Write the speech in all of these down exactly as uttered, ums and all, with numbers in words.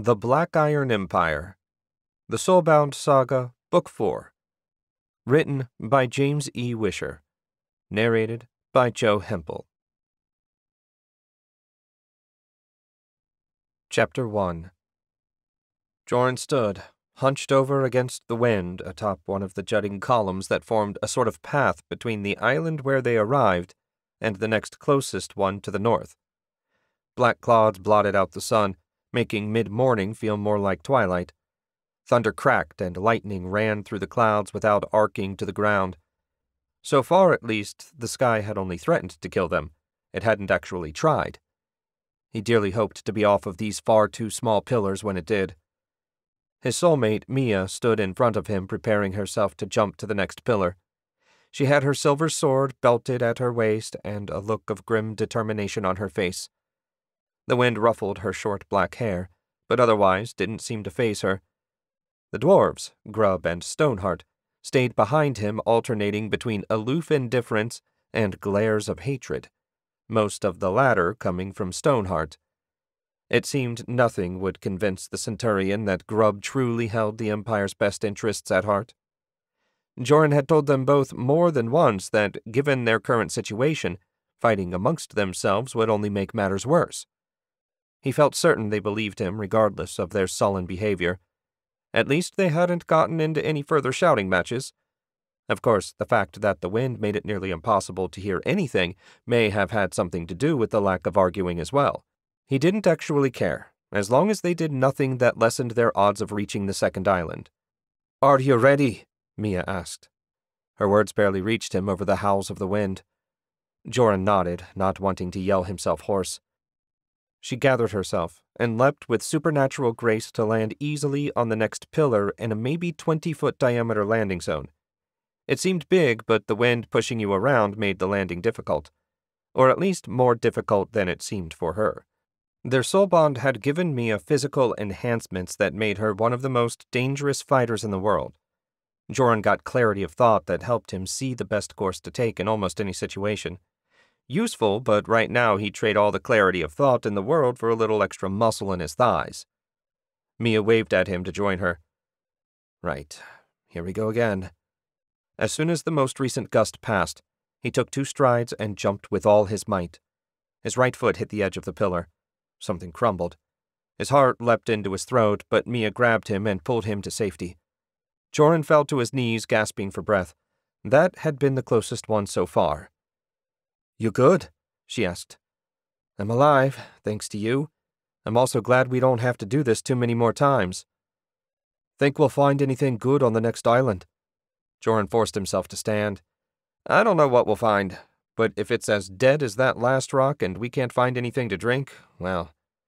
The Tiberian Empire. The Soulbound Saga, Book four. Written by James E. Wisher. Narrated by Joe Hempel. Chapter one. Joran stood, hunched over against the wind atop one of the jutting columns that formed a sort of path between the island where they arrived and the next closest one to the north. Black clouds blotted out the sun, making mid-morning feel more like twilight. Thunder cracked and lightning ran through the clouds without arcing to the ground. So far, at least, the sky had only threatened to kill them. It hadn't actually tried. He dearly hoped to be off of these far too small pillars when it did. His soulmate, Mia, stood in front of him, preparing herself to jump to the next pillar. She had her silver sword belted at her waist and a look of grim determination on her face. The wind ruffled her short black hair, but otherwise didn't seem to faze her. The dwarves, Grubb and Stoneheart, stayed behind him, alternating between aloof indifference and glares of hatred, most of the latter coming from Stoneheart. It seemed nothing would convince the Centurion that Grubb truly held the Empire's best interests at heart. Joran had told them both more than once that, given their current situation, fighting amongst themselves would only make matters worse. He felt certain they believed him regardless of their sullen behavior. At least they hadn't gotten into any further shouting matches. Of course, the fact that the wind made it nearly impossible to hear anything may have had something to do with the lack of arguing as well. He didn't actually care, as long as they did nothing that lessened their odds of reaching the second island. "Are you ready?" Mia asked. Her words barely reached him over the howls of the wind. Joran nodded, not wanting to yell himself hoarse. She gathered herself and leapt with supernatural grace to land easily on the next pillar in a maybe twenty-foot diameter landing zone. It seemed big, but the wind pushing you around made the landing difficult, or at least more difficult than it seemed for her. Their soul bond had given Mia physical enhancements that made her one of the most dangerous fighters in the world. Joran got clarity of thought that helped him see the best course to take in almost any situation. Useful, but right now he'd trade all the clarity of thought in the world for a little extra muscle in his thighs. Mia waved at him to join her. Right, here we go again. As soon as the most recent gust passed, he took two strides and jumped with all his might. His right foot hit the edge of the pillar. Something crumbled. His heart leapt into his throat, but Mia grabbed him and pulled him to safety. Joran fell to his knees, gasping for breath. That had been the closest one so far. "You good?" she asked. "I'm alive, thanks to you. I'm also glad we don't have to do this too many more times." "Think we'll find anything good on the next island?" Joran forced himself to stand. "I don't know what we'll find, but if it's as dead as that last rock and we can't find anything to drink, well,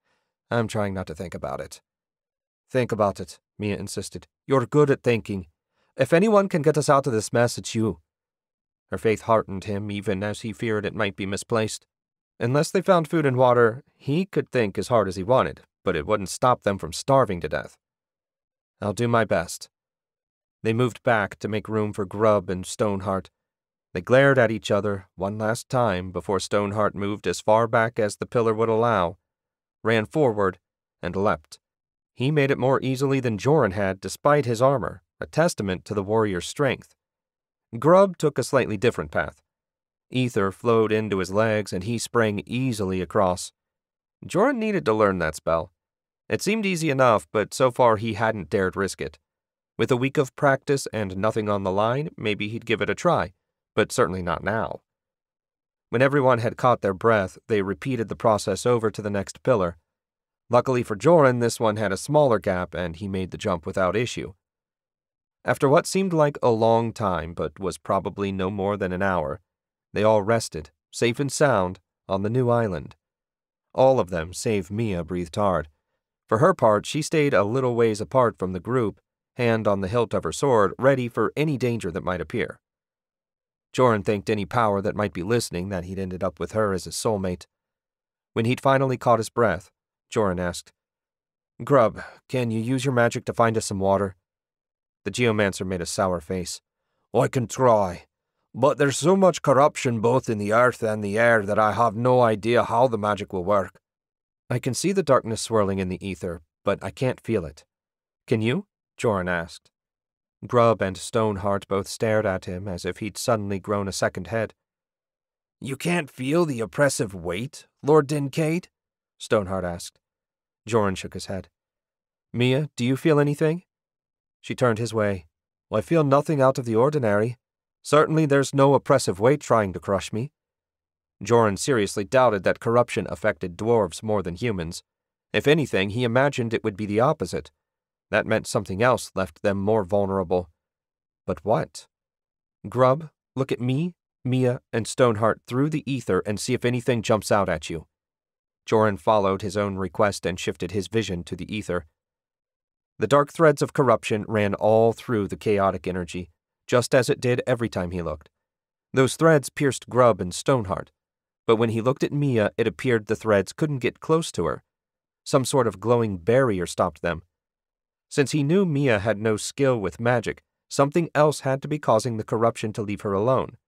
I'm trying not to think about it." "Think about it," Mia insisted. "You're good at thinking. If anyone can get us out of this mess, it's you." Her faith heartened him, even as he feared it might be misplaced. Unless they found food and water, he could think as hard as he wanted, but it wouldn't stop them from starving to death. "I'll do my best." They moved back to make room for Grubb and Stoneheart. They glared at each other one last time before Stoneheart moved as far back as the pillar would allow, ran forward, and leapt. He made it more easily than Joran had, despite his armor, a testament to the warrior's strength. Grubb took a slightly different path. Ether flowed into his legs, and he sprang easily across. Joran needed to learn that spell. It seemed easy enough, but so far he hadn't dared risk it. With a week of practice and nothing on the line, maybe he'd give it a try, but certainly not now. When everyone had caught their breath, they repeated the process over to the next pillar. Luckily for Joran, this one had a smaller gap, and he made the jump without issue. After what seemed like a long time, but was probably no more than an hour, they all rested, safe and sound, on the new island. All of them, save Mia, breathed hard. For her part, she stayed a little ways apart from the group, hand on the hilt of her sword, ready for any danger that might appear. Joran thanked any power that might be listening that he'd ended up with her as his soulmate. When he'd finally caught his breath, Joran asked, "Grubb, can you use your magic to find us some water?" The geomancer made a sour face. "I can try, but there's so much corruption both in the earth and the air that I have no idea how the magic will work." "I can see the darkness swirling in the ether, but I can't feel it. Can you? Joran asked. Grubb and Stoneheart both stared at him as if he'd suddenly grown a second head. You can't feel the oppressive weight, Lord Dincaid? Stoneheart asked. Joran shook his head. Mia, do you feel anything? She turned his way. Well, I feel nothing out of the ordinary. Certainly there's no oppressive weight trying to crush me. Joran seriously doubted that corruption affected dwarves more than humans. If anything, he imagined it would be the opposite. That meant something else left them more vulnerable. But what? Grubb, look at me, Mia, and Stoneheart through the ether and see if anything jumps out at you. Joran followed his own request and shifted his vision to the ether. The dark threads of corruption ran all through the chaotic energy, just as it did every time he looked. Those threads pierced Grubb and Stoneheart, but when he looked at Mia, it appeared the threads couldn't get close to her. Some sort of glowing barrier stopped them. Since he knew Mia had no skill with magic, something else had to be causing the corruption to leave her alone.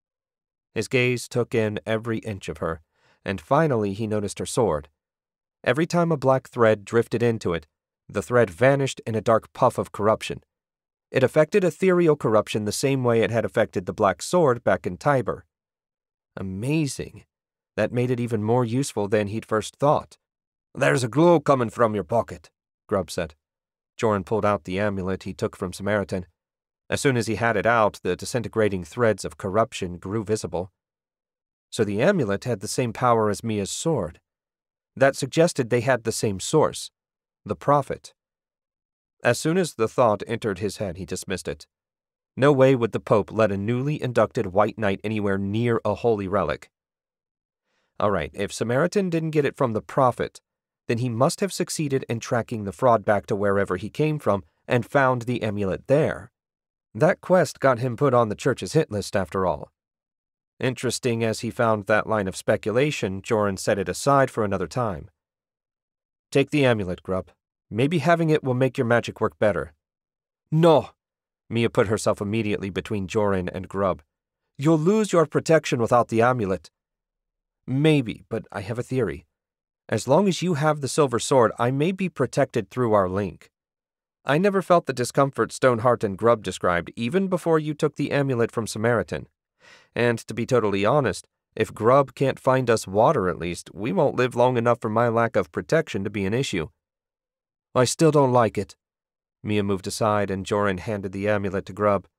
His gaze took in every inch of her, and finally he noticed her sword. Every time a black thread drifted into it, the thread vanished in a dark puff of corruption. It affected ethereal corruption the same way it had affected the black sword back in Tiber. Amazing. That made it even more useful than he'd first thought. There's a glow coming from your pocket, Grubb said. Joran pulled out the amulet he took from Samaritan. As soon as he had it out, the disintegrating threads of corruption grew visible. So the amulet had the same power as Mia's sword. That suggested they had the same source, the prophet. As soon as the thought entered his head, he dismissed it. No way would the Pope let a newly inducted white knight anywhere near a holy relic. All right, if Samaritan didn't get it from the prophet, then he must have succeeded in tracking the fraud back to wherever he came from and found the amulet there. That quest got him put on the church's hit list, after all. Interesting as he found that line of speculation, Joran set it aside for another time. Take the amulet, Grubb. Maybe having it will make your magic work better. No! Mia put herself immediately between Joran and Grubb. You'll lose your protection without the amulet. Maybe, but I have a theory. As long as you have the silver sword, I may be protected through our link. I never felt the discomfort Stoneheart and Grubb described, even before you took the amulet from Samaritan. And to be totally honest, if Grubb can't find us water at least, we won't live long enough for my lack of protection to be an issue. I still don't like it. Mia moved aside and Joran handed the amulet to Grubb.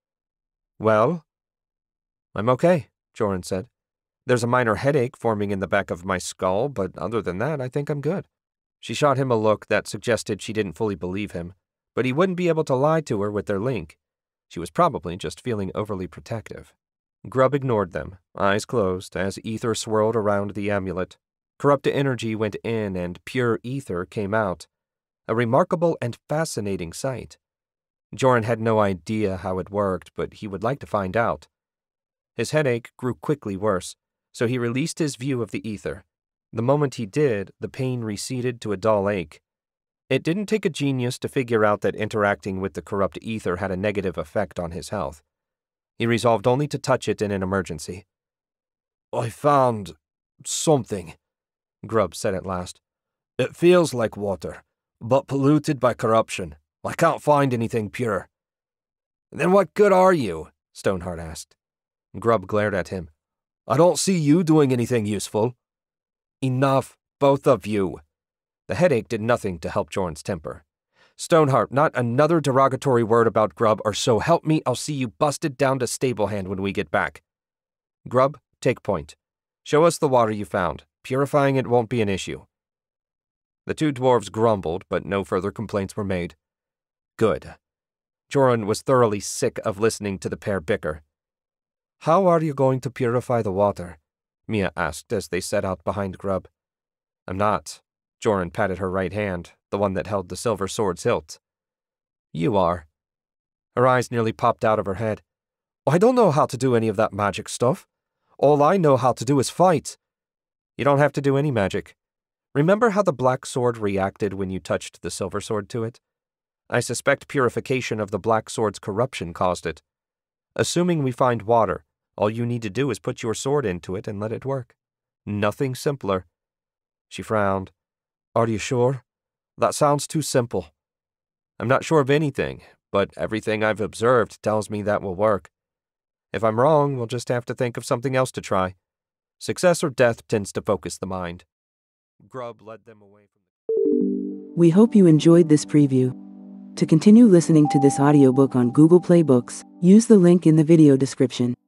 Well? I'm okay, Joran said. There's a minor headache forming in the back of my skull, but other than that, I think I'm good. She shot him a look that suggested she didn't fully believe him, but he wouldn't be able to lie to her with their link. She was probably just feeling overly protective. Grubb ignored them, eyes closed, as ether swirled around the amulet. Corrupted energy went in and pure ether came out. A remarkable and fascinating sight. Joran had no idea how it worked, but he would like to find out. His headache grew quickly worse, so he released his view of the ether. The moment he did, the pain receded to a dull ache. It didn't take a genius to figure out that interacting with the corrupt ether had a negative effect on his health. He resolved only to touch it in an emergency. I found something, Grubb said at last. It feels like water, but polluted by corruption. I can't find anything pure. Then what good are you? Stoneheart asked. Grubb glared at him. I don't see you doing anything useful. Enough, both of you. The headache did nothing to help Joran's temper. Stoneheart, not another derogatory word about Grubb, or so help me, I'll see you busted down to stable hand when we get back. Grubb, take point. Show us the water you found. Purifying it won't be an issue. The two dwarves grumbled, but no further complaints were made. Good. Joran was thoroughly sick of listening to the pair bicker. How are you going to purify the water? Mia asked as they set out behind Grubb. I'm not. Joran patted her right hand, the one that held the silver sword's hilt. You are. Her eyes nearly popped out of her head. I don't know how to do any of that magic stuff. All I know how to do is fight. You don't have to do any magic. Remember how the black sword reacted when you touched the silver sword to it? I suspect purification of the black sword's corruption caused it. Assuming we find water, all you need to do is put your sword into it and let it work. Nothing simpler. She frowned. Are you sure? That sounds too simple. I'm not sure of anything, but everything I've observed tells me that will work. If I'm wrong, we'll just have to think of something else to try. Success or death tends to focus the mind. Grub led them away from the... We hope you enjoyed this preview. To continue listening to this audiobook on Google Play Books, use the link in the video description.